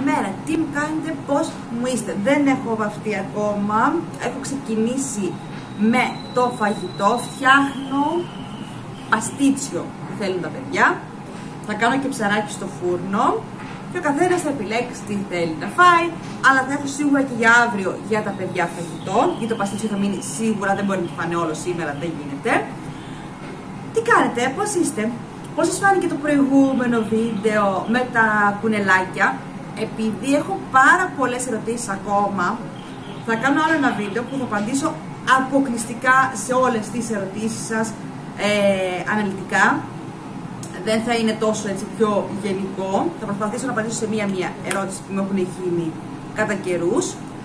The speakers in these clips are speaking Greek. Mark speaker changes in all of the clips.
Speaker 1: Καλημέρα, τι μου κάνετε, πώς μου είστε? Δεν έχω βαφτεί ακόμα. Έχω ξεκινήσει με το φαγητό. Φτιάχνω παστίτσιο που θέλουν τα παιδιά. Θα κάνω και ψαράκι στο φούρνο. Και ο καθένας θα επιλέξει τι θέλει να φάει. Αλλά θα έχω σίγουρα και για αύριο για τα παιδιά φαγητό. Γιατί το παστίτσιο θα μείνει σίγουρα, δεν μπορεί να το φάνε όλο σήμερα, δεν γίνεται. Τι κάνετε, πώς είστε? Πώς σας φάνηκε το προηγούμενο βίντεο με τα κουνελάκια? Επειδή έχω πάρα πολλές ερωτήσεις ακόμα, θα κάνω άλλο ένα βίντεο που θα απαντήσω αποκλειστικά σε όλες τις ερωτήσεις σας αναλυτικά. Δεν θα είναι τόσο έτσι πιο γενικό. Θα προσπαθήσω να απαντήσω σε μία-μία ερώτηση που μου έχουν γίνει κατά καιρούς.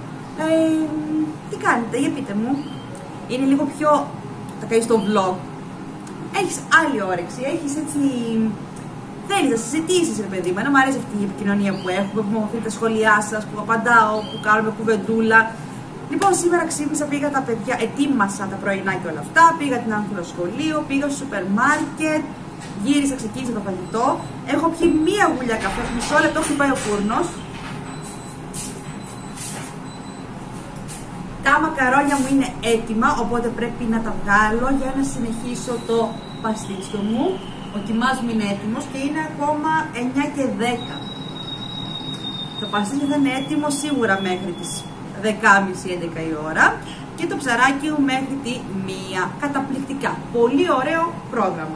Speaker 1: Τι κάνετε, για πείτε μου. Είναι λίγο πιο, θα κάνεις το vlog. Έχεις άλλη όρεξη, έχεις έτσι... Θέλεις να συζητήσεις, ρε παιδί μου. Μου αρέσει αυτή η επικοινωνία που έχουμε, που μου αφήνετε τα σχόλιά σας, που απαντάω, που κάνουμε κουβεντούλα. Λοιπόν, σήμερα ξύπνησα, πήγα τα παιδιά, ετοίμασα τα πρωινά και όλα αυτά. Πήγα την Άνθρο σχολείο, πήγα στο σούπερ μάρκετ, γύρισα, ξεκίνησα το φαγητό. Έχω πιει μία γουλιά καφέ, μισό λεπτό, χτυπάει ο φούρνος. Τα μακαρόνια μου είναι έτοιμα, οπότε πρέπει να τα βγάλω για να συνεχίσω το παστίτσιο μου. Ο κιμάς μου είναι έτοιμος και είναι ακόμα 9 και 10. Το παστίτσιο θα είναι έτοιμο σίγουρα μέχρι τις 10.30-11 η ώρα και το ψαράκι μου μέχρι τη 1. Καταπληκτικά. Πολύ ωραίο πρόγραμμα.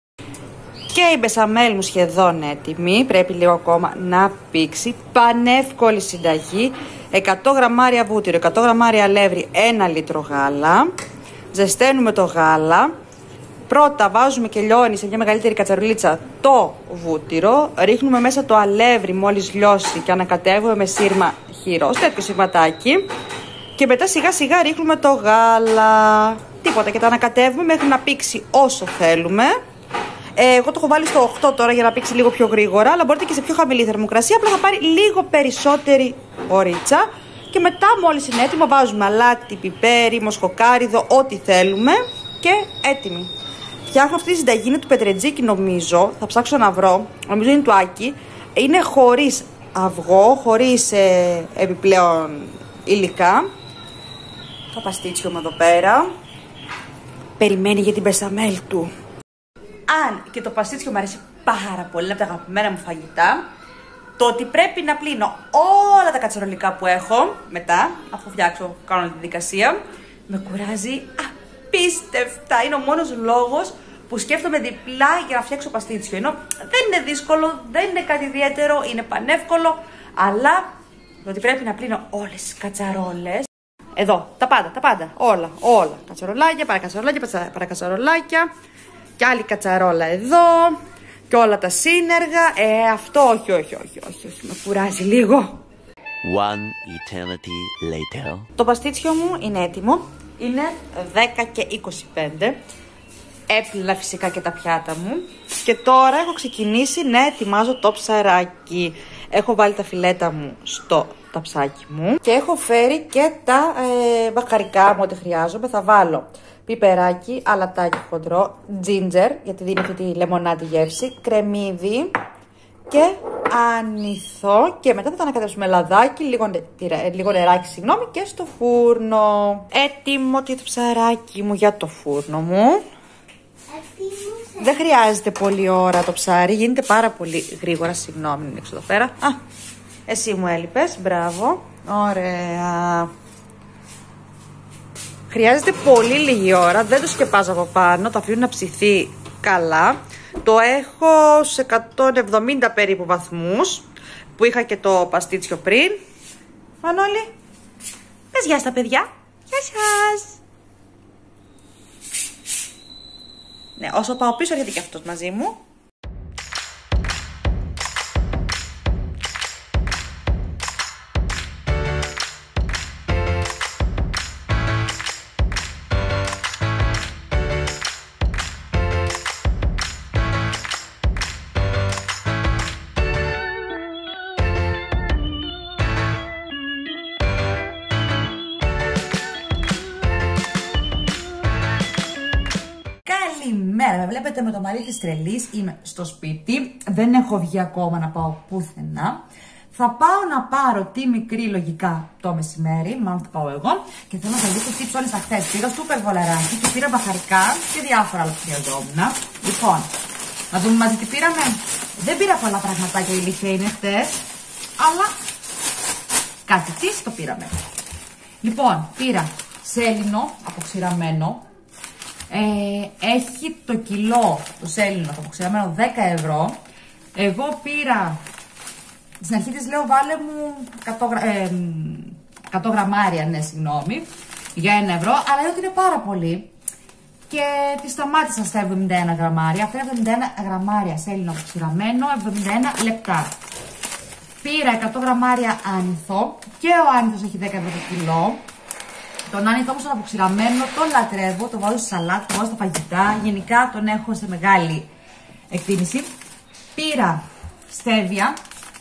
Speaker 1: Και η μπεσαμέλ μου σχεδόν έτοιμη, πρέπει λίγο ακόμα να πήξει. Πανεύκολη συνταγή, 100 γραμμάρια βούτυρο, 100 γραμμάρια αλεύρι, 1 λίτρο γάλα. Ζεσταίνουμε το γάλα. Πρώτα βάζουμε και λιώνει σε μια μεγαλύτερη κατσαρολίτσα το βούτυρο. Ρίχνουμε μέσα το αλεύρι μόλις λιώσει και ανακατεύουμε με σύρμα χειρός, τέτοιο σύρματάκι. Και μετά σιγά σιγά ρίχνουμε το γάλα. Τίποτα, και τα ανακατεύουμε μέχρι να πήξει όσο θέλουμε. Εγώ το έχω βάλει στο 8 τώρα για να πήξει λίγο πιο γρήγορα, αλλά μπορείτε και σε πιο χαμηλή θερμοκρασία, απλά θα πάρει λίγο περισσότερη ωρίτσα. Και μετά μόλις είναι έτοιμο βάζουμε αλάτι, πιπέρι, μοσχοκάριδο, ό,τι θέλουμε και έτοιμη. Φτιάχνω αυτή τη συνταγή, είναι του Πετρετζίκη νομίζω, θα ψάξω να βρω, νομίζω είναι του Άκη. Είναι χωρίς αυγό, χωρίς επιπλέον υλικά. Το παστίτσιο μου εδώ πέρα. Περιμένει για την μπεσαμέλ του. Αν και το παστίτσιο μου αρέσει πάρα πολύ, είναι από τα αγαπημένα μου φαγητά, το ότι πρέπει να πλύνω όλα τα κατσαρολικά που έχω μετά, αφού φτιάξω, κάνω τη δικασία, με κουράζει απίστευτα. Είναι ο μόνος λόγος που σκέφτομαι διπλά για να φτιάξω παστίτσιο. Ενώ δεν είναι δύσκολο, δεν είναι κάτι ιδιαίτερο, είναι πανεύκολο, αλλά το ότι πρέπει να πλύνω όλες τις κατσαρόλες. Εδώ, τα πάντα, όλα. Κατσαρολάκια, παρακατσαρολάκια. Και άλλη κατσαρόλα εδώ. Και όλα τα σύνεργα. Αυτό όχι. Με κουράζει λίγο.
Speaker 2: One eternity later.
Speaker 1: Το παστίτσιο μου είναι έτοιμο. Είναι 10 και 25. Έπλυνα φυσικά και τα πιάτα μου. Και τώρα έχω ξεκινήσει να ετοιμάζω το ψαράκι. Έχω βάλει τα φιλέτα μου στο ταψάκι μου. Και έχω φέρει και τα μπαχαρικά μου, ό,τι χρειάζομαι. Θα βάλω πιπεράκι, αλατάκι χοντρό, ginger, γιατί δίνει αυτή τη λεμονάτη γεύση, κρεμμύδι και ανηθό. Και μετά θα τα ανακατέψουμε λαδάκι, λίγο νεράκι, και στο φούρνο. Έτοιμο και το ψαράκι μου για το φούρνο μου. Δεν χρειάζεται πολλή ώρα το ψάρι, γίνεται πάρα πολύ γρήγορα. Συγγνώμη, είναι έξω εδώ πέρα. Εσύ μου έλειπες, μπράβο. Ωραία. Χρειάζεται πολύ λίγη ώρα, δεν το σκεπάζω από πάνω, το αφήνω να ψηθεί καλά. Το έχω σε 170 περίπου βαθμούς, που είχα και το παστίτσιο πριν. Μανώλη, πες γεια στα παιδιά. Γεια σας. Ναι, όσο πάω πίσω έρχεται και αυτός μαζί μου. Καλημέρα, με βλέπετε με το μαλλί της τρελής, είμαι στο σπίτι, δεν έχω βγει ακόμα να πάω πουθενά. Θα πάω να πάρω τη μικρή λογικά το μεσημέρι, μάλλον θα πάω εγώ, και θέλω να σας δείξω τι ψώνισα χθες. Πήρα σούπερ βολεράκι και πήρα μπαχαρικά και διάφορα άλλα που χρειαζόμουν. Λοιπόν, να δούμε μαζί τι πήραμε. Δεν πήρα πολλά πραγματάκια, η αλήθεια είναι χθες, αλλά κάτι τι το πήραμε. Λοιπόν, πήρα σέλινο αποξηραμένο. Έχει το κιλό το σέλινο το αποξηραμένο 10 ευρώ. Εγώ πήρα, στην αρχή της λέω βάλε μου 100 γραμμάρια, ναι συγγνώμη, για 1 ευρώ, αλλά είδα ότι είναι πάρα πολύ και τη σταμάτησα στα 71 γραμμάρια. Αυτά είναι 71 γραμμάρια σέλινο αποξηραμένο, 71 λεπτά. Πήρα 100 γραμμάρια άνηθο και ο άνηθος έχει 10 ευρώ το κιλό. Τον άνηθο όμως τον αποξηραμένο τον λατρεύω, το βάζω στη σαλάτα, το βάζω στα φαγητά, γενικά τον έχω σε μεγάλη εκτίμηση. Πήρα στέβια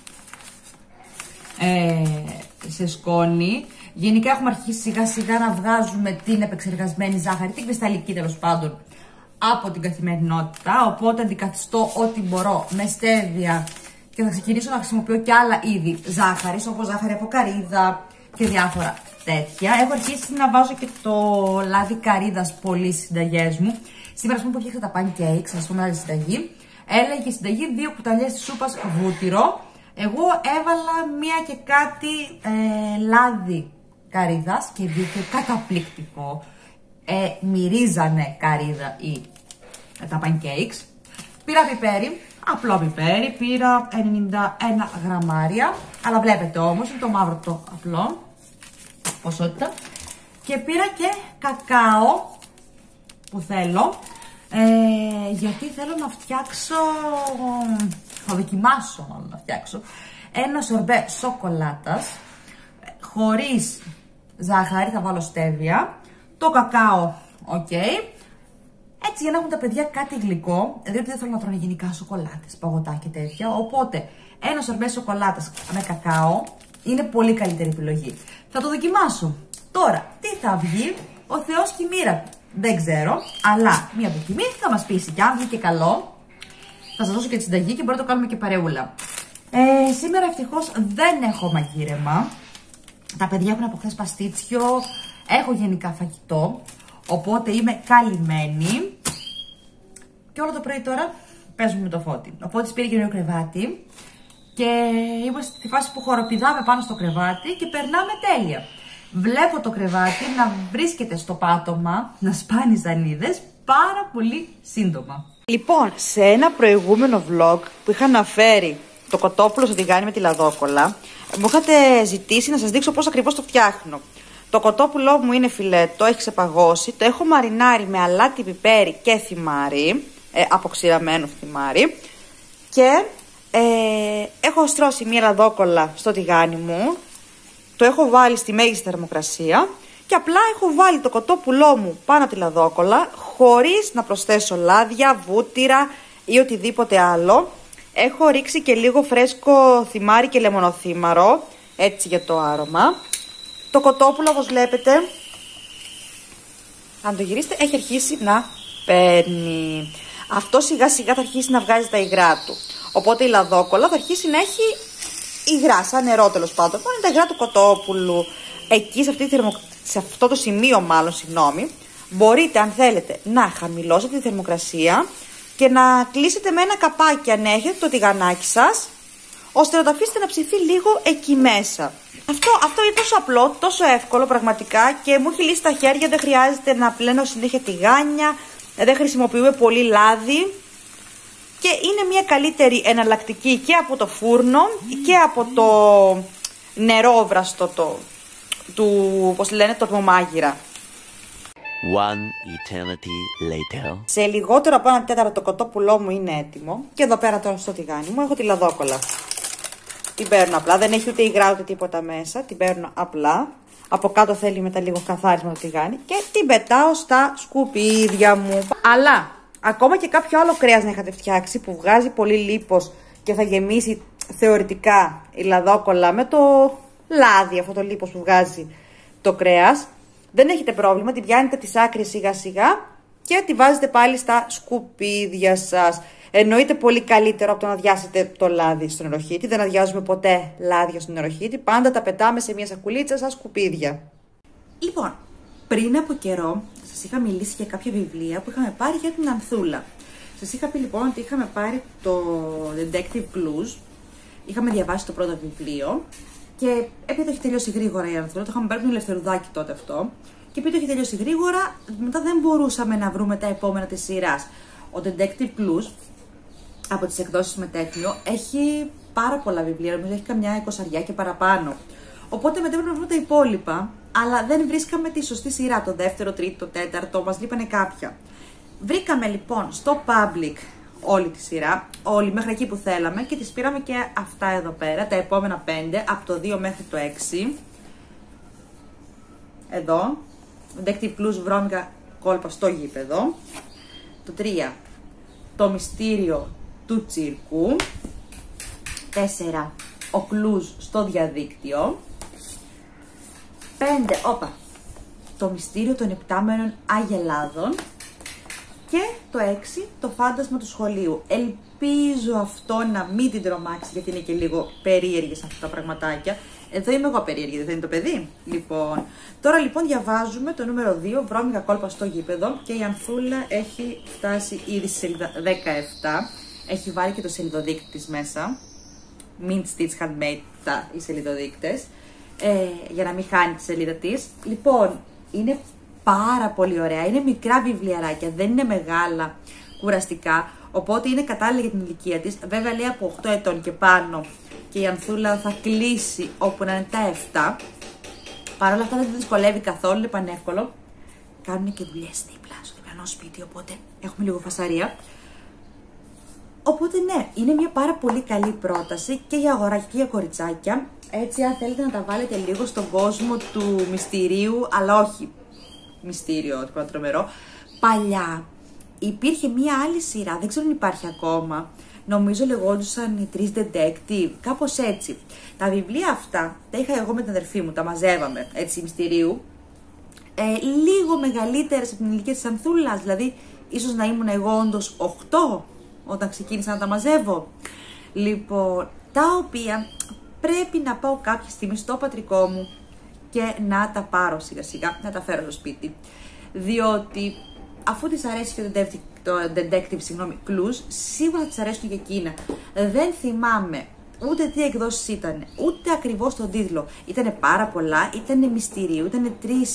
Speaker 1: σε σκόνη. Γενικά έχουμε αρχίσει σιγά σιγά να βγάζουμε την επεξεργασμένη ζάχαρη, την κρυσταλλική τέλος πάντων, από την καθημερινότητα. Οπότε αντικαθιστώ ό,τι μπορώ με στέβια και θα ξεκινήσω να χρησιμοποιώ και άλλα είδη ζάχαρης, όπως ζάχαρη από καρύδα και διάφορα τέτοια. Έχω αρχίσει να βάζω και το λάδι καρύδας πολύ στις συνταγές μου. Σήμερα που φτιάξα τα pancakes, θα σας πω μια συνταγή. Έλεγε συνταγή 2 κουταλιές της σούπας βούτυρο. Εγώ έβαλα μία και κάτι λάδι καρύδας και βγήκε καταπληκτικό. Μυρίζανε καρύδα τα pancakes. Πήρα πιπέρι, απλό πιπέρι, πήρα 91 γραμμάρια. Αλλά βλέπετε όμως, είναι το μαύρο το απλό, ποσότητα. Και πήρα και κακάο που θέλω. Γιατί θέλω να φτιάξω, θα δοκιμάσω μάλλον να φτιάξω ένα σορμπέ σοκολάτας χωρίς ζάχαρη, θα βάλω στέβια, το κακάο, έτσι για να έχουν τα παιδιά κάτι γλυκό, διότι δεν θέλω να τρώνε γενικά σοκολάτες, παγωτά και τέτοια, οπότε ένα σορμπέ σοκολάτας με κακάο είναι πολύ καλύτερη επιλογή. Θα το δοκιμάσω. Τώρα, τι θα βγει, ο Θεός και η μοίρα. Δεν ξέρω, αλλά μία δοκιμή θα μας πείσει. Και αν βγει και καλό, θα σας δώσω και τη συνταγή και μπορεί να το κάνουμε και παρεούλα. Σήμερα ευτυχώς δεν έχω μαγείρεμα. Τα παιδιά έχουν από χθες παστίτσιο. Έχω γενικά φαγητό. Οπότε είμαι καλυμμένη. Και όλο το πρωί τώρα παίζουμε με το Φώτη. Οπότε πήρε και νέο κρεβάτι. Και είμαστε στη φάση που χοροπηδάμε πάνω στο κρεβάτι και περνάμε τέλεια. Βλέπω το κρεβάτι να βρίσκεται στο πάτωμα, να σπάνει ζανίδες πάρα πολύ σύντομα. Λοιπόν, σε ένα προηγούμενο vlog που είχα αναφέρει το κοτόπουλο στο τηγάνι με τη λαδόκολλα, μου είχατε ζητήσει να σας δείξω πώς ακριβώς το φτιάχνω. Το κοτόπουλό μου είναι φιλέτο, έχει ξεπαγώσει, το έχω μαρινάρει με αλάτι, πιπέρι και θυμάρι, αποξηραμένο θυμάρι, και έχω στρώσει μία λαδόκολλα στο τηγάνι μου. Το έχω βάλει στη μέγιστη θερμοκρασία και απλά έχω βάλει το κοτόπουλό μου πάνω από τη λαδόκολλα χωρίς να προσθέσω λάδια, βούτυρα ή οτιδήποτε άλλο. Έχω ρίξει και λίγο φρέσκο θυμάρι και λεμονοθύμαρο, έτσι για το άρωμα. Το κοτόπουλο, όπως βλέπετε, αν το γυρίσετε, έχει αρχίσει να παίρνει. Αυτό σιγά σιγά θα αρχίσει να βγάζει τα υγρά του. Οπότε η λαδόκολλα θα αρχίσει να έχει υγρά, σαν νερό τέλος πάντων. Είναι τα υγρά του κοτόπουλου. Εκεί, σε αυτό το σημείο, μπορείτε, αν θέλετε, να χαμηλώσετε τη θερμοκρασία και να κλείσετε με ένα καπάκι, αν έχετε, το τηγανάκι σας, ώστε να το αφήσετε να ψηθεί λίγο εκεί μέσα. Αυτό είναι τόσο απλό, τόσο εύκολο πραγματικά και μου έχει λύσει τα χέρια. Δεν χρειάζεται να πλένω συνέχεια τηγάνια, δεν χρησιμοποιούμε πολύ λάδι. Και είναι μια καλύτερη εναλλακτική και από το φούρνο και από το νερόβραστο πώς λένε, το τμομάγειρα.
Speaker 2: One eternity later.
Speaker 1: Σε λιγότερο από 1 τέταρτο το κοτόπουλό μου είναι έτοιμο. Και εδώ πέρα τώρα στο τηγάνι μου έχω τη λαδόκολλα. Την παίρνω απλά, δεν έχει ούτε υγρά ούτε τίποτα μέσα. Την παίρνω απλά. Από κάτω θέλει μετά λίγο καθάρισμα το τηγάνι. Και την πετάω στα σκουπίδια μου. Αλλά ακόμα και κάποιο άλλο κρέας να είχατε φτιάξει που βγάζει πολύ λίπος και θα γεμίσει θεωρητικά η λαδόκολλα με το λάδι, αυτό το λίπος που βγάζει το κρέας, δεν έχετε πρόβλημα, την πιάνετε τις άκρες σιγά σιγά και τη βάζετε πάλι στα σκουπίδια σας. Εννοείται πολύ καλύτερο από το να αδειάσετε το λάδι στον νεροχύτη. Δεν αδειάζουμε ποτέ λάδια στον νεροχύτη. Πάντα τα πετάμε σε μια σακουλίτσα σαν σκουπίδια. Λοιπόν, πριν από καιρό σας είχα μιλήσει για κάποια βιβλία που είχαμε πάρει για την Ανθούλα. Σας είχα πει λοιπόν ότι είχαμε πάρει το Detective Clues. Είχαμε διαβάσει το πρώτο βιβλίο. Και επειδή το έχει τελειώσει γρήγορα η Ανθούλα, το είχαμε πάρει με τον Ελευθερουδάκη τότε αυτό. Και επειδή το έχει τελειώσει γρήγορα, μετά δεν μπορούσαμε να βρούμε τα επόμενα της σειράς. Ο Detective Clues από τις εκδόσεις Μετέχνιο έχει πάρα πολλά βιβλία, νομίζω έχει καμιά 20 και παραπάνω. Οπότε μετά έπρεπε να βρούμε τα υπόλοιπα, αλλά δεν βρίσκαμε τη σωστή σειρά. Το δεύτερο, τρίτο, τέταρτο, μας λείπανε κάποια. Βρήκαμε λοιπόν στο Public όλη τη σειρά, όλη μέχρι εκεί που θέλαμε και τις πήραμε και αυτά εδώ πέρα, τα επόμενα 5, από το 2 μέχρι το 6. Εδώ, Detective Clues, βρώμικα κόλπα στο γήπεδο. Το 3, το μυστήριο του τσίρκου. 4, ο Clues στο διαδίκτυο. 5, το μυστήριο των επτάμερων αγελάδων. Και το 6, το φάντασμα του σχολείου. Ελπίζω αυτό να μην την τρομάξει, γιατί είναι και λίγο περίεργες αυτά τα πραγματάκια. Εδώ είμαι εγώ περίεργη, δεν είναι το παιδί. Λοιπόν, τώρα λοιπόν διαβάζουμε το νούμερο 2, βρώμικα κόλπα στο γήπεδο. Και η Ανθούλα έχει φτάσει ήδη στη σελίδα 17. Έχει βάλει και το σελιδοδείκτη της μέσα. Mint Stitch Handmade οι σελιδοδείκτες. Για να μην χάνει τη σελίδα της. Λοιπόν, είναι πάρα πολύ ωραία. Είναι μικρά βιβλιαράκια, δεν είναι μεγάλα, κουραστικά. Οπότε είναι κατάλληλα για την ηλικία της. Βέβαια λέει από 8 ετών και πάνω. Και η Ανθούλα θα κλείσει όπου να είναι τα 7. Παρ' όλα αυτά δεν δυσκολεύει καθόλου, είναι πανεύκολο. Κάνουν και δουλειές δίπλα στο διπλανό σπίτι, οπότε έχουμε λίγο φασαρία. Οπότε ναι, είναι μια πάρα πολύ καλή πρόταση και για αγοράκια και για κοριτσάκια. Έτσι, αν θέλετε να τα βάλετε λίγο στον κόσμο του μυστηρίου, αλλά όχι μυστήριο, τίποτα τρομερό. Παλιά υπήρχε μια άλλη σειρά, δεν ξέρω αν υπάρχει ακόμα. Νομίζω λεγόντουσαν οι 3 Detective, κάπως έτσι. Τα βιβλία αυτά τα είχα εγώ με την αδερφή μου, τα μαζεύαμε έτσι μυστηρίου. Λίγο μεγαλύτερες από την ηλικία της Ανθούλας, δηλαδή ίσως να ήμουν εγώ όντως 8 όταν ξεκίνησα να τα μαζεύω. Λοιπόν, τα οποία πρέπει να πάω κάποια στιγμή στο πατρικό μου και να τα πάρω σιγά σιγά, να τα φέρω στο σπίτι. Διότι αφού της αρέσει και το Detective Clues, σίγουρα θα της αρέσουν και εκείνα. Δεν θυμάμαι ούτε τι εκδόσεις ήταν, ούτε ακριβώς τον τίτλο. Ήτανε πάρα πολλά, ήτανε μυστηρίου, ήτανε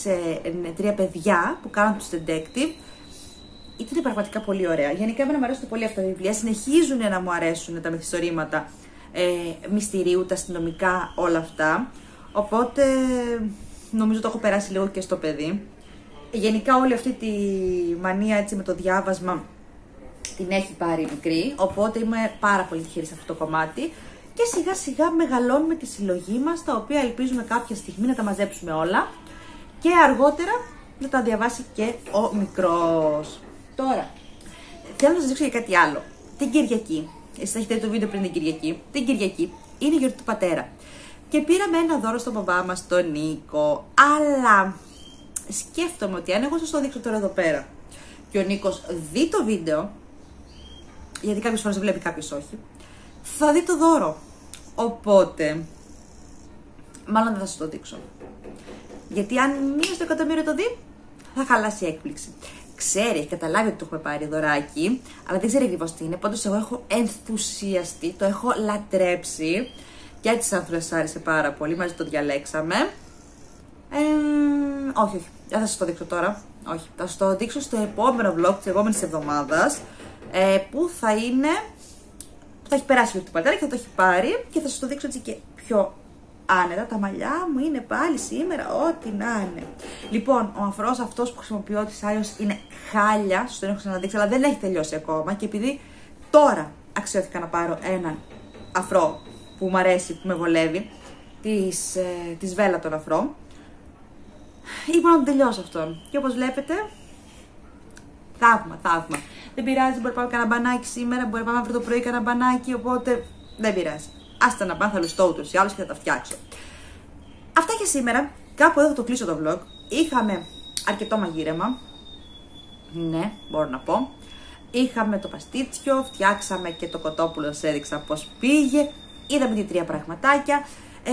Speaker 1: 3 παιδιά που κάνουν τους Detective. Ήτανε πραγματικά πολύ ωραία. Γενικά εμένα μου αρέσουν πολύ αυτά τα βιβλία, συνεχίζουν να μου αρέσουν τα μυθιστορήματα μυστηρίου, τα αστυνομικά, όλα αυτά. Οπότε νομίζω το έχω περάσει λίγο και στο παιδί. Γενικά όλη αυτή τη μανία έτσι με το διάβασμα την έχει πάρει μικρή, οπότε είμαι πάρα πολύ τυχερή σε αυτό το κομμάτι. Και σιγά σιγά μεγαλώνουμε τη συλλογή μας, τα οποία ελπίζουμε κάποια στιγμή να τα μαζέψουμε όλα και αργότερα να τα διαβάσει και ο μικρός. Τώρα, θέλω να σας δείξω για κάτι άλλο. Την Κυριακή, εσείς θα έχετε δει το βίντεο πριν την Κυριακή, την Κυριακή είναι η γιορτή του πατέρα. Και πήραμε ένα δώρο στον μπαμπά μας, τον Νίκο, αλλά σκέφτομαι ότι αν εγώ σας το δείξω τώρα εδώ πέρα και ο Νίκος δει το βίντεο, γιατί κάποιες φορές βλέπει, κάποιες όχι, θα δει το δώρο. Οπότε, μάλλον δεν θα σας το δείξω. Γιατί αν μία στο εκατομμύριο το δει, θα χαλάσει η έκπληξη. Ξέρει, έχει καταλάβει ότι το έχουμε πάρει δωράκι, αλλά δεν ξέρει ακριβώς τι είναι. Πάντως, εγώ έχω ενθουσιαστεί, το έχω λατρέψει. Και έτσι σαν Ανθούλας άρεσε πάρα πολύ, μαζί το διαλέξαμε. Όχι, δεν θα σας το δείξω τώρα. Όχι, θα σας το δείξω στο επόμενο vlog της επόμενης εβδομάδας. Που θα είναι. Θα έχει περάσει το πατέρα και θα το έχει πάρει και θα σας το δείξω έτσι και πιο άνετα. Τα μαλλιά μου είναι πάλι σήμερα, ό,τι να είναι. Λοιπόν, ο αφρός αυτός που χρησιμοποιώ της iOS είναι χάλια, σας τον έχω ξαναδείξει, αλλά δεν έχει τελειώσει ακόμα. Και επειδή τώρα αξιώθηκα να πάρω έναν αφρό που μου αρέσει, που με βολεύει, της Βέλα τον αφρό, είπα να τον τελειώσω αυτόν. Και όπως βλέπετε, θαύμα. Δεν πειράζει, μπορεί να πάμε κανένα μπανάκι σήμερα, μπορεί να πάμε αύριο το πρωί κανένα μπανάκι, οπότε δεν πειράζει. Άστα να πάνε, θα λουστώ ούτως ή άλλως και θα τα φτιάξω. Αυτά για σήμερα. Κάπου εδώ θα το κλείσω το vlog. Είχαμε αρκετό μαγείρεμα. Ναι, μπορώ να πω. Είχαμε το παστίτσιο, φτιάξαμε και το κοτόπουλο, σας έδειξα πώς πήγε. Είδαμε και 3 πραγματάκια.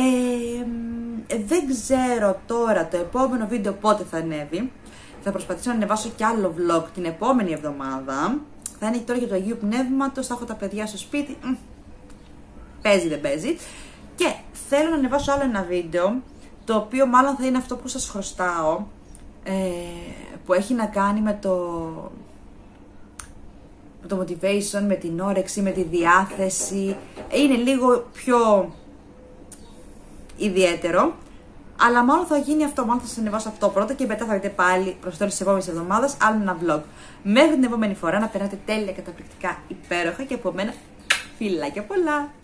Speaker 1: Δεν ξέρω τώρα το επόμενο βίντεο πότε θα ανέβει. Θα προσπαθήσω να ανεβάσω κι άλλο vlog την επόμενη εβδομάδα. Θα είναι τώρα για το Αγίου Πνεύματος, θα έχω τα παιδιά στο σπίτι. Παίζει δεν παίζει. Και θέλω να ανεβάσω άλλο ένα βίντεο, το οποίο μάλλον θα είναι αυτό που σας χρωστάω, που έχει να κάνει με το motivation, με την όρεξη, με τη διάθεση. Είναι λίγο πιο ιδιαίτερο, αλλά μάλλον θα γίνει αυτό, μάλλον θα σας ανεβάσω αυτό πρώτα και μετά θα δείτε πάλι προς τέλος της επόμενης εβδομάδας άλλο ένα vlog. Μέχρι την επόμενη φορά να περνάτε τέλεια, καταπληκτικά, υπέροχα και από μένα φιλάκια πολλά!